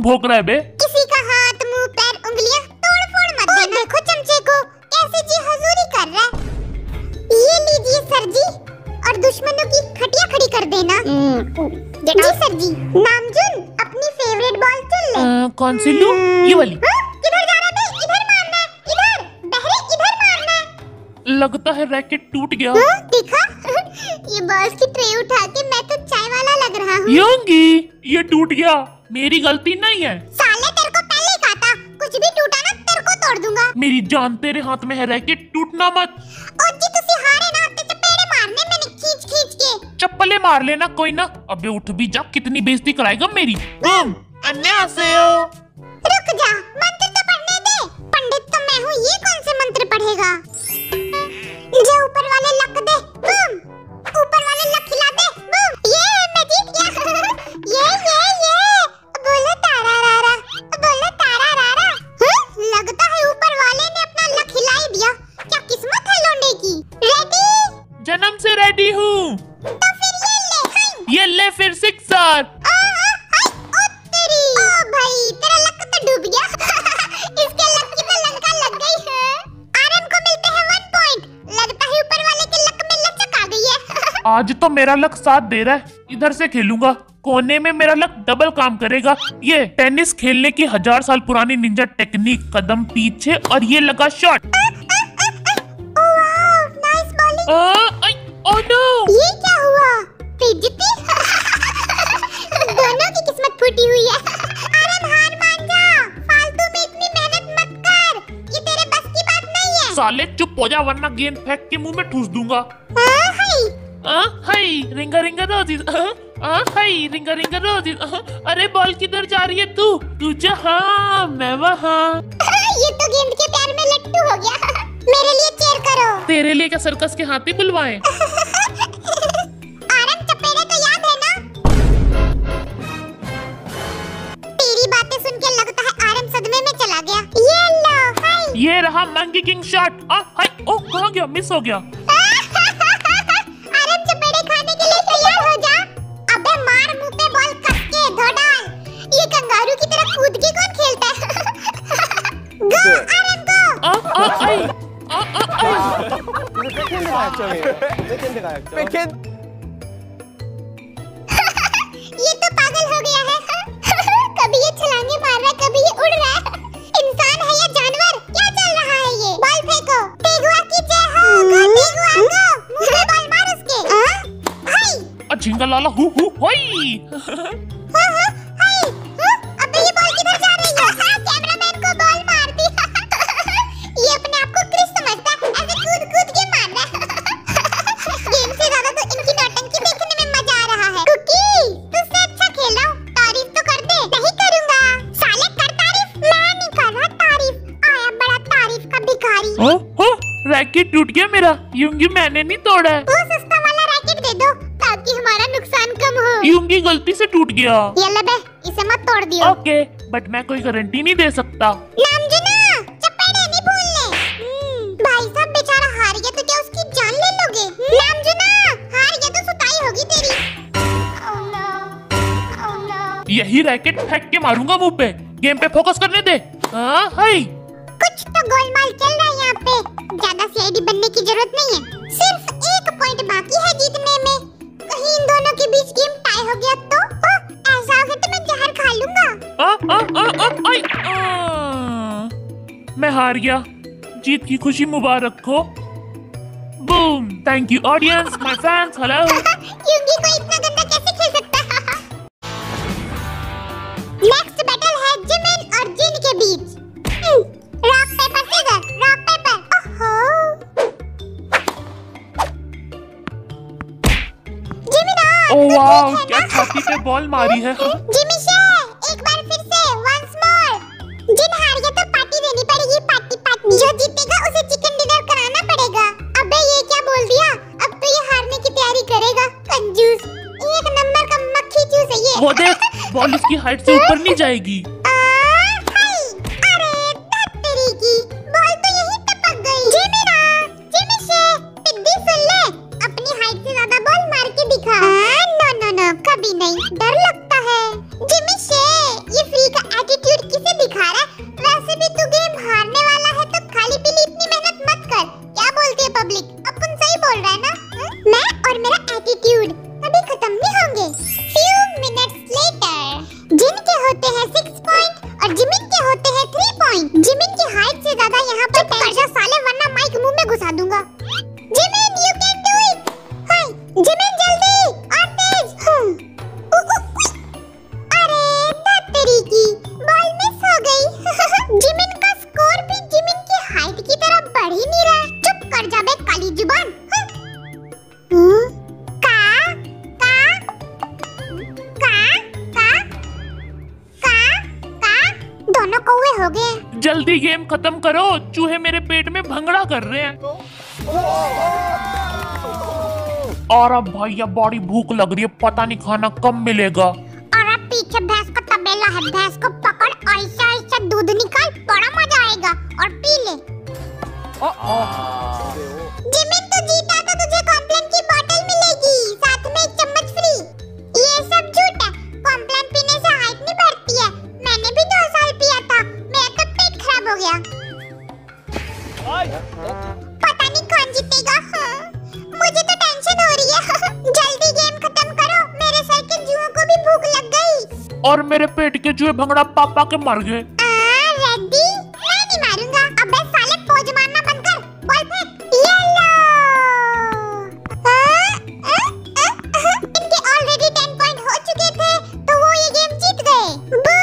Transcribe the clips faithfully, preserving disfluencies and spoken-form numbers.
भौंक रहा है बे? किसी का हाथ, मुंह, पैर, उंगलियां तोड़ फोड़ मत देना। देखो चमचे को कैसे जी हजूरी कर रहा है। ये लीजिए सर जी, और दुश्मनों की खटिया खड़ी कर देना। जी सर जी। नामजुन, अपनी फेवरेट बॉल चुन ले। आ, कौन सी लूं? ये वाली। हाँ? किधर जा रहा बे? इधर मारना है, इधर बहरे, इधर मारना है। लगता है रैकेट टूट गया। हाँ? देखा ये बॉल्स की ट्रे उठा के मैं तो चाय वाला लग रहा हूँ। योंगी, ये टूट गया, मेरी गलती नहीं है। साले तेरे को पहले ही कहा था, कुछ भी टूटा ना तेरे को तोड़ दूंगा। मेरी जान तेरे हाथ में है, रैकेट टूटना मत। ओ जी तुसी हारे ना, ते चपेड़े मारने मैंने खींच खींच के। चप्पले मार लेना कोई ना। अबे उठ भी जा, कितनी बेइज्जती कराएगा मेरी। हम अन्यसेयो। रुक जा, मंत्र तो पढ़ने दे। पंडित तो मैं हूँ, ये कौन से मंत्र पढ़ेगा? जो ऊपर वाले लक दे, बूम। ऊपर वाले लक खिला दे, बूम। ये मैं जीत गया। ये ये ये बोलो तारा रारा, बोलो तारा रारा। हाँ? लगता है ऊपर वाले ने अपना लक हिला ही दिया। क्या किस्मत है लौंडे की। रेडी? जन्म से रेडी हूँ। तो फिर ये ले। हाय। ये ले फिर सिक्सर। आ, आ, हाय, ओ तेरी। ओ भाई तेरा लक तो डूब गया। इसके लक की तो लंका लग गई है। आरएम को मिलते हैं वन पॉइंट। लगता है ऊपर वाले के लक में लचक आ गई है। आज तो मेरा लक साथ दे रहा है, इधर से खेलूंगा। कोने में मेरा लक डबल काम करेगा। ये टेनिस खेलने की हजार साल पुरानी निंजा टेक्निक। कदम पीछे और ये लगा शॉट। वाह, नाइस बॉलिंग। ओह नो, ये क्या हुआ? बेइज्जती। दोनों की किस्मत फूटी हुई है। आरएम हार मान जा। फालतू में इतनी मेहनत मत कर, ये तेरे बस की बात नहीं है। साले चुप हो जा वरना गेंद फेंक के मुंह में ठूस दूंगा। हाँ, हाय। आ, हाय रिंगा रिंगा रोजीज। आ, हाय रिंगा रिंगा रोजीज। अरे बॉल किधर जा रही है तू? तू जहाँ मैं वहाँ। ये तो गेंद के प्यार में लट्टू हो गया। मेरे लिए चेयर करो। तेरे लिए क्या सर्कस के हाथी बुलवाएं? आरएम चपेड़े तो याद है ना? तेरी बातें सुन के लगता है आरएम सदमे में चला गया। ये लो, हाय। ये रहा मंकी किंग शॉट। आ, हाय, ओ कहाँ गया? मिस हो गया। आरएम चपेड़े खाने के लिए तैयार हो जा। अबे मार मुंह पे बॉल कस के धो डाल। ये कंगारू की तरह कूद के कौन खेलता है? Go RM go. आ, आ, आई, आ, आ, आई। 백핸드 가야죠. 백핸드 가야죠. 백핸드. ये तो पागल हो गया है। कभी ये छलांगे मार रहा है, कभी ये उड़ रहा है। इंसान है या जानवर? क्या चल रहा है ये? बॉल फेंको। तेगुआ की जय हो। गो तेगुआ गो। मुंह में बॉल मार उसके। हाय। आ, झिंगा लाला हु हु होई। हाँ हाँ हाय। हाँ? अबे ये बॉल किधर जा रही है? हाँ, कैमरामैन को बॉल मार दी। ये अपने आप को क्रिस समझता है, ऐसे कूद कूद के मार रहा है। गेम से ज्यादा तो इनकी नौटंकी देखने में मजा आ रहा है। कुकी, तुझसे अच्छा खेल रहा हूँ, तारीफ तो कर दे। नहीं करूँगा। साले कर तारीफ। मैं नहीं कर रहा तारीफ। आया बड़ा तारीफ का भिखारी। हाँ, हाँ, रैकेट टूट गया मेरा। यूंगी मैंने नहीं तोड़ा है। वो सस्ता वाला रैकेट दे दो ताकि हमारा नुकसान कम हो। यूंगी गलती से टूट गया। ये ले बे, इसे मत तोड़ दियो। ओके, बट मैं कोई गारंटी नहीं दे सकता। नामजुना, चपेड़े नहीं भूलने। भाई साहब बेचारा हार गया तो क्या उसकी जान ले लोगे? नामजुना, हार गया तो सुताई होगी तेरी। Oh no, oh no. यही रैकेट फेंक के मारूंगा मुंह पे। गेम पे फोकस करने दे। हाँ, हाय। कुछ तो गोलमाल चल रहा है यहाँ पे। ज्यादा सीआईडी बनने की जरूरत नहीं है। सिर्फ एक पॉइंट बाकी है जीतने में। कहीं इन दोनों के बीच गेम टाई हो गया तो? ओह, ऐसा होगा तो मैं जहर खा लूंगा। आ, आ, आ, आ, आई, आ, मैं हार गया। जीत की खुशी मुबारक हो। Boom, thank you audience, my fans, hello. Yoongi को इतना गंदा कैसे खेल सकता है? नेक्स्ट बैटल है जिमिन और जिन के बीच। Rock paper scissor, rock paper. ओहो, जिमिन आ, ओह तू वाह, ठीक क्या है ना? छाती पे बॉल मारी है। जिमिशे, एक बार फिर से, once more। जिन हार गया तो पार्टी देनी पड़ेगी, पार्टी पार्टी। जो जीतेगा उसे चिकन डिनर कराना पड़ेगा। अबे ये क्या बोल दिया? अब तो ये हारने की तैयारी करेगा, कंजूस। एक नंबर का मक्खी चूस है ये। वो देख, बॉल इसकी हाइट से ऊपर नहीं जाएगी। आ, हाय, अरे धत तेरी की, बॉल तो यहीं टपक गई। जिमिना, जिमिशे, टिड्डी सुन ले, अपनी हाइट से ज्यादा बॉल मार के दिखा। नो नो नो, कभी नहीं, डर लगता है। जिमिशे, ये फ्री का से दिखा रहा है। वैसे भी तू गेम हारने वाला है तो खाली पीली इतनी मेहनत मत कर। क्या बोलती है पब्लिक? अपन सही बोल रहा है ना? हा? मैं और मेरा एटीट्यूड कभी खत्म नहीं होंगे। Few minutes later, जिन के होते हैं सिक्स पॉइंट और जिमिन के होते हैं थ्री पॉइंट। जिमिन की हाइट से ज्यादा यहाँ पर टेंशन साले, वरना माइक मुंह में घुसा दूंगा। Jimin, you can do it। हाय, जिमिन जल्दी और तेज। हम्म। उ, उ, उ। अरे धत तेरी की, बॉल मिस हो गई। जिमिन का स्कोर भी जिमिन की हाइट की तरह बढ़ ही नहीं रहा है। चुप कर जा बे काली जुबान। हम्म। का का का का का का दोनों कौवे हो गए। जल्दी गेम खत्म करो, चूहे मेरे पेट में भंगड़ा कर रहे हैं। और अब भैया बड़ी भूख लग रही है, पता नहीं खाना कब मिलेगा। और अब पीछे भैंस का तबेला है, भैंस को पकड़ ऐसा ऐसा दूध निकाल, बड़ा मजा आएगा और पी ले। जिमिन तू जीता तो तुझे कॉम्प्लान की बोतल मिलेगी, साथ में एक चम्मच फ्री। ये सब झूठ है, कॉम्प्लान पीने से हाइट नहीं बढ़ती है। मैंने भी दो साल पिया था, मेरा तो पेट खराब हो गया। पता नहीं कौन जीतेगा। हाँ। मुझे तो टेंशन हो रही है। जल्दी गेम खत्म करो, मेरे सर के जुओं को भी भूख लग गई। और मेरे पेट के चूहे भंगड़ा पापा के मर गए। रेडी? मैं नहीं मारूंगा। अबे साले पोज मारना बंद कर, बॉल फेंक। ये लो। हाँ? हाँ? हाँ? हाँ? इनके ऑलरेडी टेन पॉइंट हो चुके थे, तो वो ये गेम जीत गए। बू!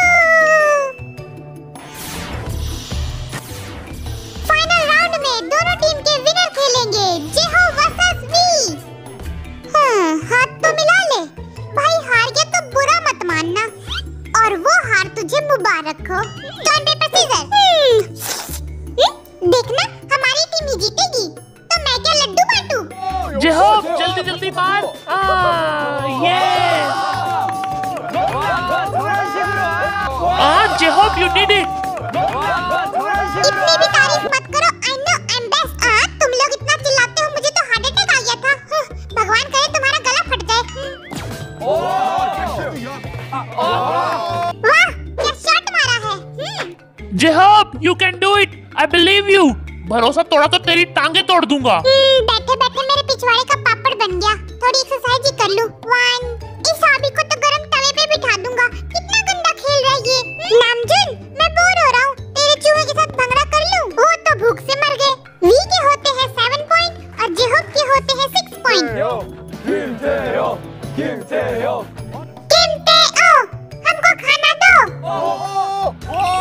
फाइनल राउंड में दोनों टीम के विनर खेलेंगे, जेहो वर्सेस वी। हाँ, हाथ तो मिला ले। भाई हार गया तो बुरा मत मानना, और वो हार तुझे मुबारक हो। Stone paper scissor. देखना हमारी टीम ही जीतेगी, तो मैं क्या लड्डू बांटू? जेहो जल्दी जल्दी मार। आ, ये आ, जेहो यू डिड इट। इतनी भी तारीफ मत करो। I know I am best. आ, तुम लोग इतना चिल्लाते हो, मुझे तो हार्ट अटैक आ गया था। हाँ, भगवान करे तुम्हारा गला फट जाए। वाह, क्या शॉट मारा है। हम्म। J Hope you can do it, I believe you. भरोसा तोड़ा तो तेरी टांगे तोड़ दूंगा। हम्म, बैठे बैठे मेरे पिछवाड़े का पापड़ बन गया। थोड़ी एक्सरसाइज ही कर लूं। वन, इस आबी को तो गरम तवे पे बिठा दूंगा। कितना गंदा खेल रहा है ये। नामजुन, मैं बोर हो रहा हूँ, तेरे चूहे के साथ भंगड़ा कर लूं? वो तो भूख से मर गए। वी के होते हैं सेवन पॉइंट और जेहोब के होते हैं सिक्स पॉइंट। किमटेओ, हमको खाना दो।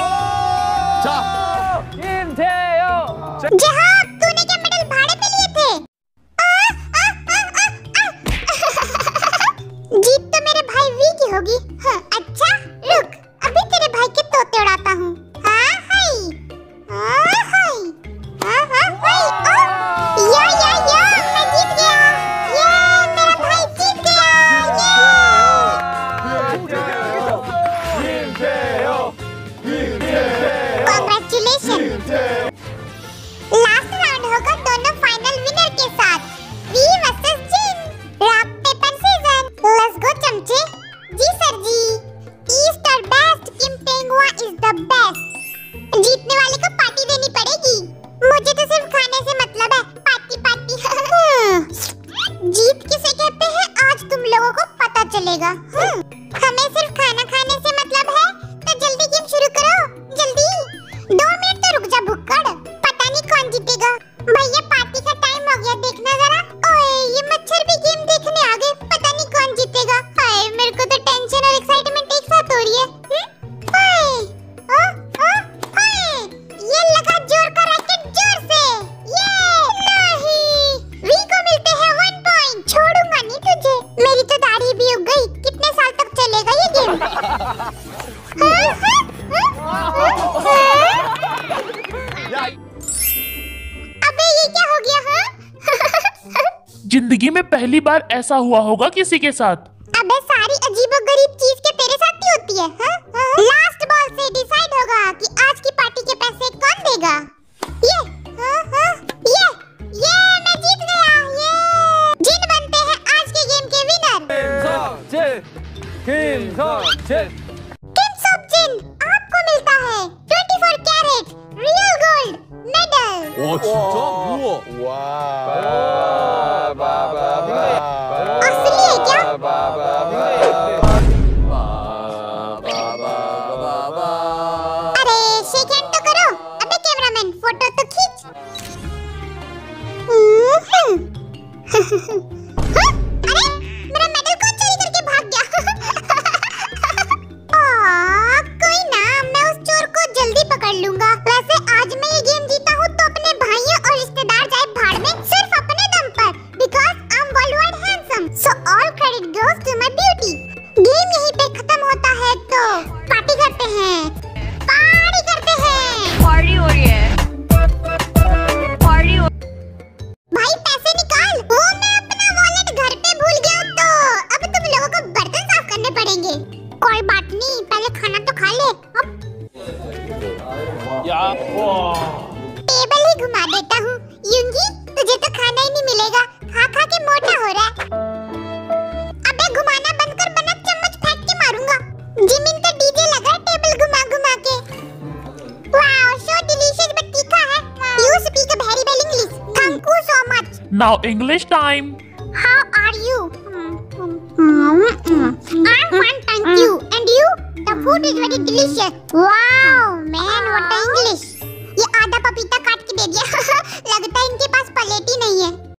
जेहोब, तूने क्या मेडल भाड़े पे लिए थे? आ, आ, आ, आ, आ। जीत तो मेरे भाई वी की होगी। हाँ, अच्छा रुक, अभी तेरे भाई के तोते उड़ाता हूँ। हाँ हाय, हाँ हाय, हाँ हाँ हाय। ओ, या या या, मैं जीत गया। ये मेरा भाई जीत गया। ये कांग्रेचुलेशन। लास्ट राउंड होगा दोनों फाइनल विनर के साथ, V versus Jin. Rock paper scissor. Let's go चमचे। जी सर जी। ईस्ट और best, Kim Taehyung is the best. जीतने वाले को पार्टी देनी पड़ेगी। मुझे तो सिर्फ खाने से मतलब है, पार्टी पार्टी। जीत किसे कहते हैं आज तुम लोगों को पता चलेगा। हमें सिर्फ खाना खाने से मतलब है, तो जल्दी गेम शुरू करो। जल्दी, दो मिनट तो रुक जा भुक्कड़। पता नहीं कौन जीतेगा। भैया पार्टी का टाइम हो गया, देखना जरा। ओए, ये मच्छर भी गेम देखने आ गए। पता नहीं कौन जीतेगा। हाय, मेरे को तो टेंशन और एक्साइटमेंट एक साथ हो रही है। हाय, ओ, ओ, हाय, ये लगा जोर का रैकेट, जोर से। ये नहीं, वी को मिलते हैं वन पॉइंट। छोड़ूंगा नहीं तुझे। मेरी तो दाढ़ी भी उग गई। कितने साल तक चलेगा ये गेम? हाँ, हाँ, हाँ, हाँ, हाँ। अबे ये क्या हो गया? हाँ? जिंदगी में पहली बार ऐसा हुआ होगा किसी के साथ। अबे सारी अजीबोगरीब चीज के तेरे साथ ही होती है। हाँ? हाँ? लास्ट बॉल से डिसाइड होगा कि आज की पार्टी के पैसे कौन देगा। ये, हाँ, हाँ, ये, ये मैं जीत गया। ये जिन बनते हैं आज के गेम के विनर। किंग्स ऑफ जिन आपको मिलता है 진짜? 우와. 와. असली है क्या? अरे शेक हैंड तो करो। अबे कैमरामैन फोटो तो खींच। हम्म। हाँ? अरे मेरा मेडल कौन चोरी करके भाग गया? आ, कोई ना, मैं उस चोर को जल्दी पकड़ लूंगा। वैसे आज मैं ये गेम जीता हूँ तो अपने भाइयों और रिश्तेदार जाए भाड़ में सिर्फ अपने दम पर, because I'm worldwide handsome, so all credit goes to my beauty। Game यहीं पे खत्म होता है तो पार्टी करते हैं, पार्टी करते हैं। पार्टी हो रही है, पार्टी हो। भाई पैसे निकाल। वो मैं अपना वॉलेट घर पे भूल गया हूँ तो अब तुम लोगों को बर्तन साफ करने पड़ेंगे। कोई बात नहीं, पहले खाना तो खा ले। अब टेबल ही घुमा देता हूँ। यूंगी तुझे तो खाना ही नहीं मिलेगा, खा खा के मोटा हो रहा है। अबे घुमाना बंद कर वरना चम्मच फेंक के मारूंगा। जिमिन तो डीजे लगा है टेबल घुमा घुमा के। वाओ, सो डिलीशियस बट तीखा है। You speak a very well English. Thank you so much. Now English time. How are you? I'm fine, thank you. And you? The food is very delicious. Wow!